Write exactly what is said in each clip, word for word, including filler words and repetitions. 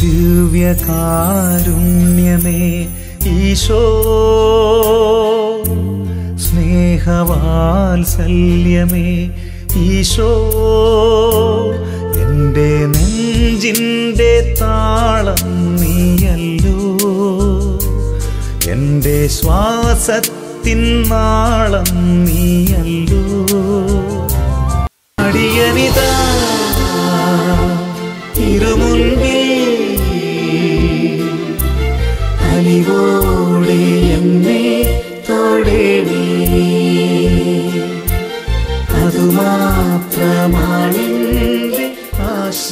ദിവ്യകാരുണ്യമേ ഈശോ, സ്നേഹവാത്സല്യമേ ഈശോ, എൻ്റെ നെഞ്ചിൻ്റെ താളം നീയല്ലോ, എൻ്റെ ശ്വാസത്തിൻ നാളം നീയല്ലോ. അടിയനിതാ തിരുമുൻപിൽ അലിവോടെ എന്നെ തൊടേണേ, അതുമാത്രമാണ് ആശ.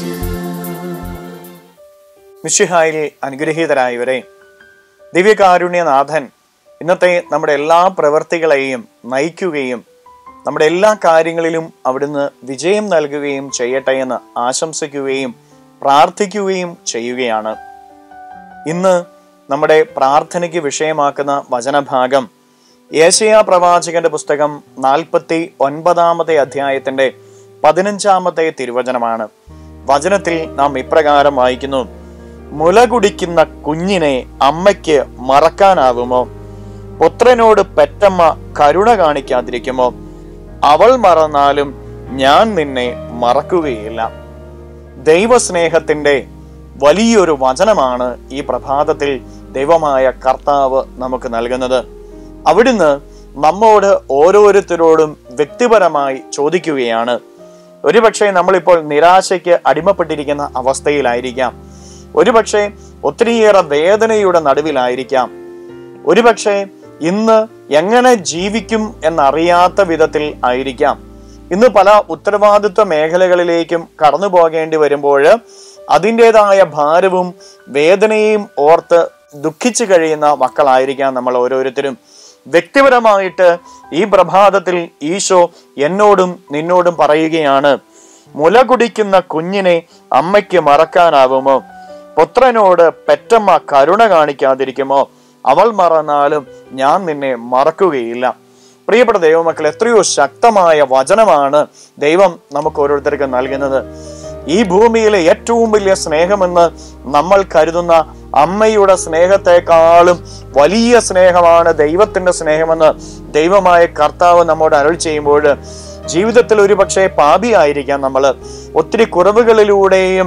മിശിഹായിൽ അനുഗ്രഹീതരായവരെ, ദിവ്യകാരുണ്യനാഥൻ ഇന്നത്തെ നമ്മുടെ എല്ലാ പ്രവൃത്തികളെയും നയിക്കുകയും നമ്മുടെ എല്ലാ കാര്യങ്ങളിലും അവിടുന്ന് വിജയം നൽകുകയും ചെയ്യട്ടെ എന്ന് ആശംസിക്കുകയും പ്രാർത്ഥിക്കുകയും ചെയ്യുകയാണ്. ഇന്ന് നമ്മുടെ പ്രാർത്ഥനയ്ക്ക് വിഷയമാക്കുന്ന വചനഭാഗം യേശയ്യാ പ്രവാചകന്റെ പുസ്തകം നാൽപ്പത്തി ഒൻപതാമത്തെ അധ്യായത്തിന്റെ പതിനഞ്ചാമത്തെ തിരുവചനമാണ്. വചനത്തിൽ നാം ഇപ്രകാരം വായിക്കുന്നു: മുല കുടിക്കുന്ന കുഞ്ഞിനെ അമ്മയ്ക്ക് മറക്കാനാവുമോ? പുത്രനോട് പെറ്റമ്മ കരുണ കാണിക്കാതിരിക്കുമോ? അവൾ മറന്നാലും ഞാൻ നിന്നെ മറക്കുകയില്ല. ദൈവസ്നേഹത്തിന്റെ വലിയൊരു വചനമാണ് ഈ പ്രഭാതത്തിൽ ദൈവമായ കർത്താവ് നമുക്ക് നൽകുന്നത്. അവിടുന്ന് നമ്മോട് ഓരോരുത്തരോടും വ്യക്തിപരമായി ചോദിക്കുകയാണ്. ഒരുപക്ഷെ നമ്മളിപ്പോൾ നിരാശയ്ക്ക് അടിമപ്പെട്ടിരിക്കുന്ന അവസ്ഥയിലായിരിക്കാം. ഒരുപക്ഷെ ഒത്തിരിയേറെ വേദനയുടെ നടുവിലായിരിക്കാം. ഒരുപക്ഷെ ഇന്ന് എങ്ങനെ ജീവിക്കും എന്നറിയാത്ത വിധത്തിൽ ആയിരിക്കാം. ഇന്ന് പല ഉത്തരവാദിത്വ മേഖലകളിലേക്കും കടന്നു പോകേണ്ടി വരുമ്പോൾ അതിൻ്റെതായ ഭാരവും വേദനയും ഓർത്ത് ദുഃഖിച്ചു കഴിയുന്ന മക്കളായിരിക്കാം നമ്മൾ ഓരോരുത്തരും. വ്യക്തിപരമായിട്ട് ഈ പ്രഭാതത്തിൽ ഈശോ എന്നോടും നിന്നോടും പറയുകയാണ്: മുല കുടിക്കുന്ന കുഞ്ഞിനെ അമ്മയ്ക്ക് മറക്കാനാവുമോ? പുത്രനോട് പെറ്റമ്മ കരുണ കാണിക്കാതിരിക്കുമോ? അവൾ മറന്നാലും ഞാൻ നിന്നെ മറക്കുകയില്ല. പ്രിയപ്പെട്ട ദൈവമക്കൾ, എത്രയോ ശക്തമായ വചനമാണ് ദൈവം നമുക്ക് ഓരോരുത്തർക്ക് നൽകുന്നത്. ഈ ഭൂമിയിലെ ഏറ്റവും വലിയ സ്നേഹമെന്ന് നമ്മൾ കരുതുന്ന അമ്മയുടെ സ്നേഹത്തെക്കാളും വലിയ സ്നേഹമാണ് ദൈവത്തിന്റെ സ്നേഹമെന്ന് ദൈവമായ കർത്താവ് നമ്മോട് അരുൾ ചെയ്യുമ്പോൾ, ജീവിതത്തിൽ ഒരു പക്ഷേ പാപിയായിരിക്കാം നമ്മൾ. ഒത്തിരി കുറവുകളിലൂടെയും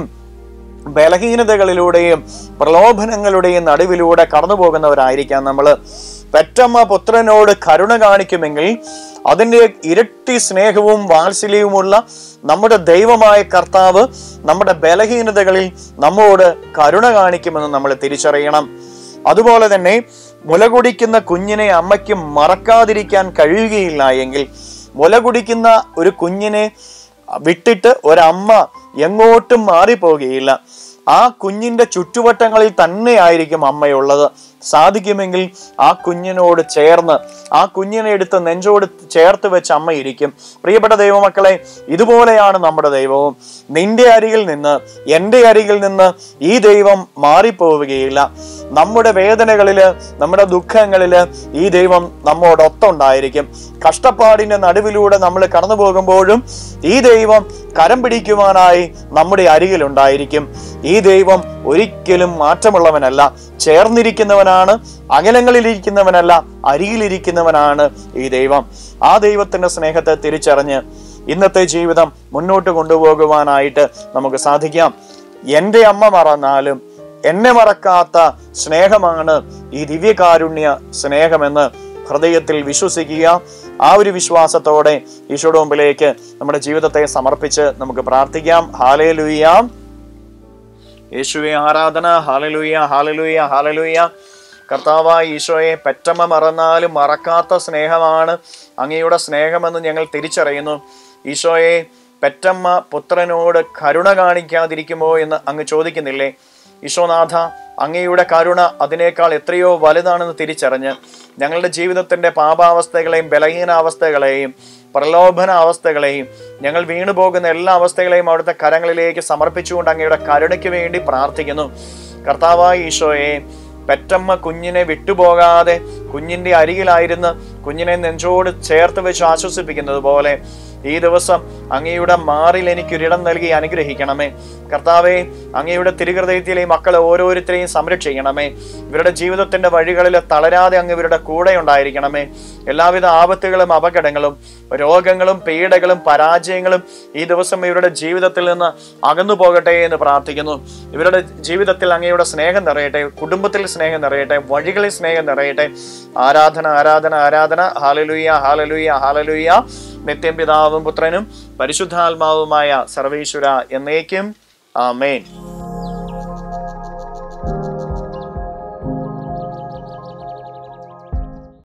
ബലഹീനതകളിലൂടെയും പ്രലോഭനങ്ങളുടെയും നടുവിലൂടെ കടന്നു പോകുന്നവരായിരിക്കാം നമ്മൾ. പെറ്റമ്മ പുത്രനോട് കരുണ കാണിക്കുമെങ്കിൽ അതിൻ്റെ ഇരട്ടി സ്നേഹവും വാത്സല്യവുമുള്ള നമ്മുടെ ദൈവമായ കർത്താവ് നമ്മുടെ ബലഹീനതകളിൽ നമ്മോട് കരുണ കാണിക്കുമെന്ന് നമ്മൾ തിരിച്ചറിയണം. അതുപോലെ തന്നെ മുല കുടിക്കുന്ന കുഞ്ഞിനെ അമ്മയ്ക്ക് മറക്കാതിരിക്കാൻ കഴിയുകയില്ല എങ്കിൽ, മുല കുടിക്കുന്ന ഒരു കുഞ്ഞിനെ വിട്ടിട്ട് ഒരമ്മ എങ്ങോട്ടും മാറിപ്പോകുകയില്ല. ആ കുഞ്ഞിന്റെ ചുറ്റുവട്ടങ്ങളിൽ തന്നെയായിരിക്കും അമ്മയുള്ളത്. സാധിക്കുമെങ്കിൽ ആ കുഞ്ഞിനോട് ചേർന്ന് ആ കുഞ്ഞിനെ എടുത്ത് നെഞ്ചോട് ചേർത്ത് വെച്ച് അമ്മ ഇരിക്കും. പ്രിയപ്പെട്ട ദൈവമക്കളെ, ഇതുപോലെയാണ് നമ്മുടെ ദൈവവും. നിന്റെ അരികിൽ നിന്ന് എൻ്റെ അരികിൽ നിന്ന് ഈ ദൈവം മാറിപ്പോവുകയില്ല. നമ്മുടെ വേദനകളില് നമ്മുടെ ദുഃഖങ്ങളില് ഈ ദൈവം നമ്മോടൊത്തുണ്ടായിരിക്കും. കഷ്ടപ്പാടിന്റെ നടുവിലൂടെ നമ്മൾ കടന്നു പോകുമ്പോഴും ഈ ദൈവം കരം പിടിക്കുവാനായി നമ്മുടെ അരികിലുണ്ടായിരിക്കും. ഈ ദൈവം ഒരിക്കലും മാറ്റമുള്ളവനല്ല, ചേർന്നിരിക്കുന്നവനാണ്, അകലങ്ങളിലിരിക്കുന്നവനല്ല, അരികിലിരിക്കുന്നവനാണ് ഈ ദൈവം. ആ ദൈവത്തിന്റെ സ്നേഹത്തെ തിരിച്ചറിഞ്ഞ് ഇന്നത്തെ ജീവിതം മുന്നോട്ട് കൊണ്ടുപോകുവാനായിട്ട് നമുക്ക് സാധിക്കാം. എൻ്റെ അമ്മ മറന്നാലും എന്നെ മറക്കാത്ത സ്നേഹമാണ് ഈ ദിവ്യകാരുണ്യ സ്നേഹമെന്ന് ഹൃദയത്തിൽ വിശ്വസിക്കുക. ആ ഒരു വിശ്വാസത്തോടെ ഈശോയുടെ മുമ്പിലേക്ക് നമ്മുടെ ജീവിതത്തെ സമർപ്പിച്ച് നമുക്ക് പ്രാർത്ഥിക്കാം. ഹല്ലേലൂയ, യേശുവേ ആരാധന. ഹല്ലേലൂയ, ഹല്ലേലൂയ, ഹല്ലേലൂയ. കർത്താവായ ഈശോയെ, പെറ്റമ്മ മറന്നാലും മറക്കാത്ത സ്നേഹമാണ് അങ്ങയുടെ സ്നേഹമെന്ന് ഞങ്ങൾ തിരിച്ചറിയുന്നു. ഈശോയെ, പെറ്റമ്മ പുത്രനോട് കരുണ കാണിക്കാതിരിക്കുമോ എന്ന് അങ്ങ് ചോദിക്കുന്നില്ലേ? ഈശോനാഥ, അങ്ങയുടെ കരുണ അതിനേക്കാൾ എത്രയോ വലുതാണെന്ന് തിരിച്ചറിഞ്ഞ് ഞങ്ങളുടെ ജീവിതത്തിന്റെ പാപാവസ്ഥകളെയും ബലഹീനാവസ്ഥകളെയും പ്രലോഭന അവസ്ഥകളെയും ഞങ്ങൾ വീണുപോകുന്ന എല്ലാ അവസ്ഥകളെയും അവിടുത്തെ കരങ്ങളിലേക്ക് സമർപ്പിച്ചുകൊണ്ട് അങ്ങയുടെ കരുണയ്ക്ക് വേണ്ടി പ്രാർത്ഥിക്കുന്നു. കർത്താവായ ഈശോയെ, പെറ്റമ്മ കുഞ്ഞിനെ വിട്ടുപോകാതെ കുഞ്ഞിന്റെ അരികിലായിരുന്ന് കുഞ്ഞിനെ നെഞ്ചോട് ചേർത്ത് വെച്ച് ആശ്വസിപ്പിക്കുന്നത് പോലെ ഈ ദിവസം അങ്ങയുടെ മാറിൽ എനിക്കൊരിടം നൽകി അനുഗ്രഹിക്കണമേ കർത്താവെ. അങ്ങയുടെ തിരുഹൃദയത്തിലെ മക്കളെ ഓരോരുത്തരെയും സംരക്ഷിക്കണമേ. ഇവരുടെ ജീവിതത്തിന്റെ വഴികളിൽ തളരാതെ അങ്ങ് ഇവരുടെ കൂടെ ഉണ്ടായിരിക്കണമേ. എല്ലാവിധ ആപത്തുകളും അപകടങ്ങളും രോഗങ്ങളും പീഡകളും പരാജയങ്ങളും ഈ ദിവസം ഇവരുടെ ജീവിതത്തിൽ നിന്ന് അകന്നു പോകട്ടെ എന്ന് പ്രാർത്ഥിക്കുന്നു. ഇവരുടെ ജീവിതത്തിൽ അങ്ങയുടെ സ്നേഹം നിറയട്ടെ, കുടുംബത്തിൽ സ്നേഹം നിറയട്ടെ, വഴികളിൽ സ്നേഹം നിറയട്ടെ. ആരാധന ആരാധന ആരാധന. ഹല്ലേലൂയ ഹല്ലേലൂയ ഹല്ലേലൂയ. നിത്യം പിതാവും പുത്രനും പരിശുദ്ധാത്മാവുമായ സർവേശ്വര എന്നേക്കും ആമേൻ.